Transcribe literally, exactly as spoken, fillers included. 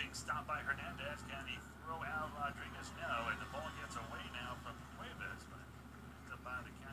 being stopped by Hernandez. Can he throw out Rodriguez? No, and the ball gets away now from Cuevas, but it's up by the count.